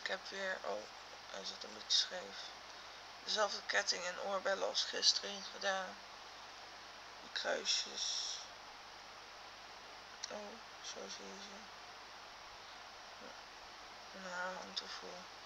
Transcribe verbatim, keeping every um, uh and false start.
Ik heb weer, oh, hij zit een beetje scheef. Dezelfde ketting en oorbellen als gisteren gedaan. Die kruisjes. Oh, zo zie je ze. Een haarhandtoevoer.